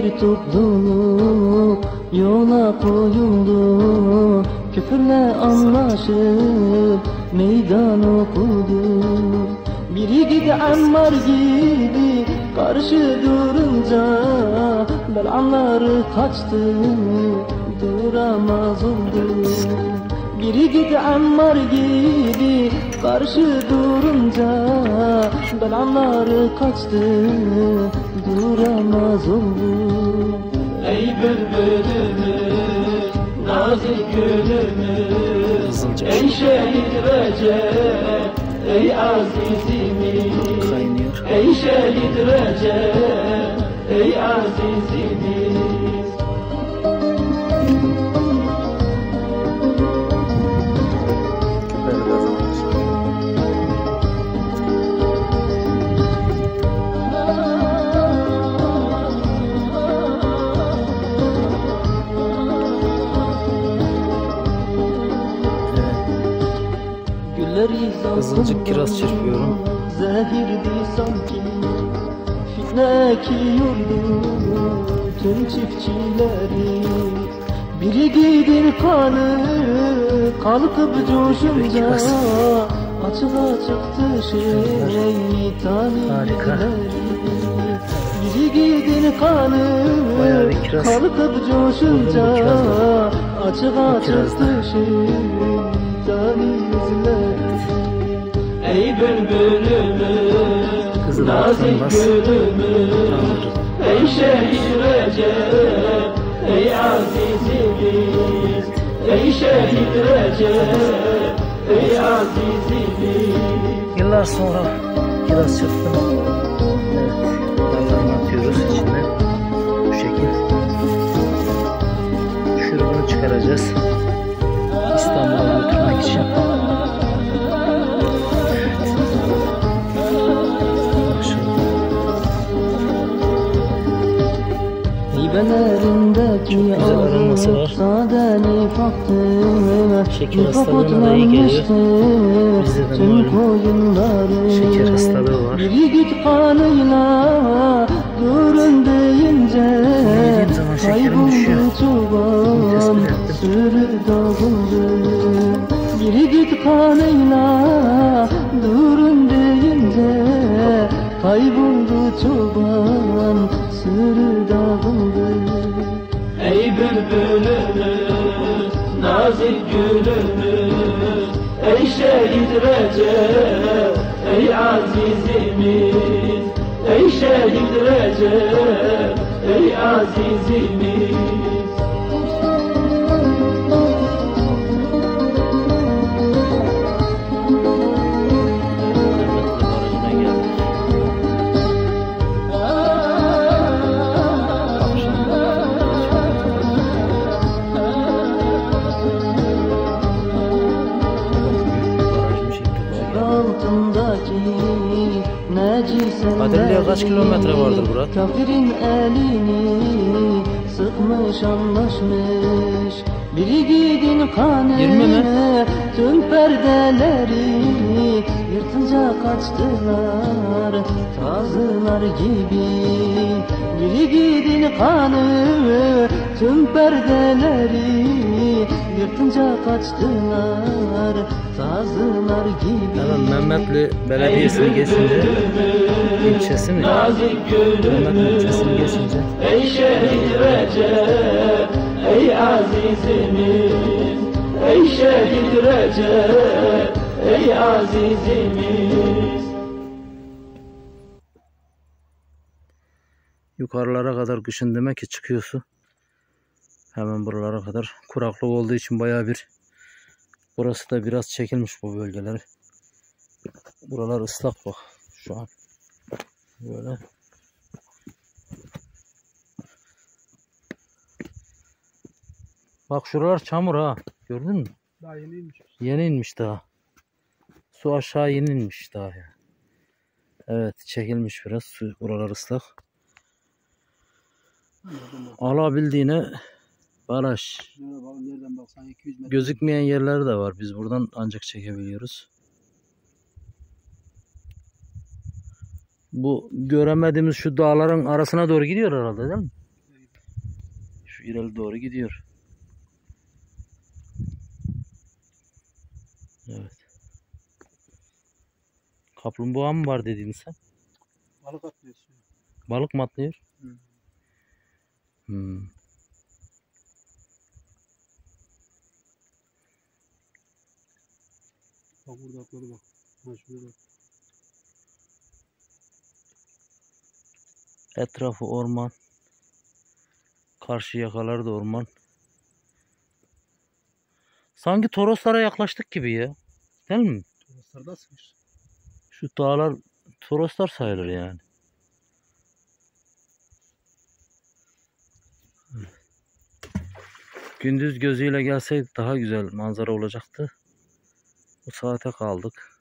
topluluk yola koyuldu, küfürle anlaşıp meydan okudu. Biri gibi Ammar gibi karşı durunca belanları kaçtı, duramaz oldu. Biri gibi Ammar gibi karşı durunca belanları kaçtı, duramaz oldu. Ey bülbülümüz, nazik gülümüz, ey şehit Recep, ey azizimiz, ey şehit Recep, ey azizimiz. Kızılcık kiraz çırpıyorum. Zehirdi sanki, fitne ekiyordu tüm çiftçileri. Biri giydir kanı, kalkıp coşunca açığa çıktı şeytanları. Biri giydir kanı, kalkıp coşunca açığa çıktı şeytanları. Ey bülbülümüz, nazik gülümüz, ey şehit Recep, ey azizimiz, ey şehit Recep, ey azizimiz. Yıllar sonra kiraz çırptım. Evet, dallarını atıyoruz içinden. Bu şekil. Şurubunu çıkaracağız. İstanbul'a götürmek için. Elindeki ağrı sade nifaktır, şeker hastalığına da iyi geliyor. Bizde de malum şeker hastalığı var. Biri git kanıyla durun deyince kayboldu çoban, sürü dağıldı. Biri git kanıyla durun deyince kayboldu çoban, sürü dağıldı. Ey bülbülümüz, nazik gülümüz, ey şehit Recep, ey azizimiz, ey şehit Recep, ey azizimiz. Kadirli'ye kaç kilometre vardır Burak? Kafirin elini sıkmış anlaşmış. Biri gidin kanı, 20 mi? tüm perdeleri yırtınca kaçtılar tazılar gibi. Biri gidin kanı, tüm perdeleri yırtınca kaçtılar tazılar gibi. Tamam, Mehmetli Belediyesi'ni geçince, ilçesi mi? Mehmetli ilçesini geçince. Ey şehit Recep, ey azizimiz, ey şehit Recep, ey azizimiz. Yukarılara kadar kışın demek ki çıkıyor su. Hemen buralara kadar kuraklık olduğu için bayağı bir, burası da biraz çekilmiş bu bölgeleri. Buralar ıslak bak şu an. Böyle. Bak şuralar çamur ha. Gördün mü? Daha yeni inmiş. Yeni inmiş daha. Su aşağı yeni inmiş daha ya. Evet, çekilmiş biraz. Su, buralar ıslak. Alabildiğine baraj. Nereden baksan 200 metre. Gözükmeyen yerler de var. Biz buradan ancak çekebiliyoruz. Bu göremediğimiz şu dağların arasına doğru gidiyor herhalde, değil mi? Şu ileri doğru gidiyor. Evet. Kaplumbağa mı var dedin sen? Balık atlıyor suya. Balık mı atlıyor? Hı. Hmm. Bak burada atladı bak. Ha şurada bak. Etrafı orman. Karşı yakalar da orman. Sanki Toroslara yaklaştık gibi ya. Değil mi? Toroslarda sıkmış. Şu dağlar Toroslar sayılır yani. Gündüz gözüyle gelseydik daha güzel manzara olacaktı. Bu saate kaldık.